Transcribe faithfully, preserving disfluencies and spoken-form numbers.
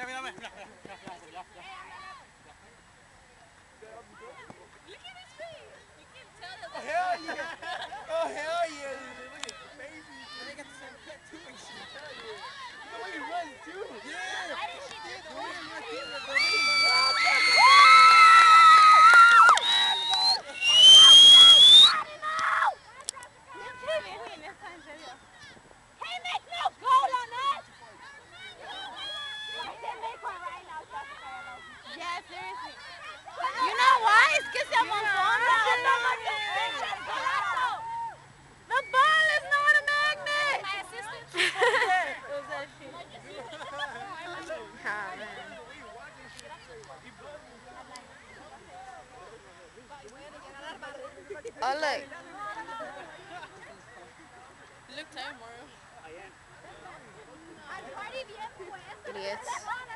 mira, mira, mira, mira, mira, mira, mira. Look at his face. You can tell that. Oh hell yeah! Oh hell yeah! Look at the baby. And they got the same pet too and shit. Hell yeah! The way he runs too. Yeah. Why did she do Yeah, the that? way he runs too. The way he He makes no goal on that. Yeah, seriously. You know why? It's que se amontona. The ball is not a magnet. My assistant. It was that shit. Ah, man. Oh, look. You look tired, Mario. Idiots.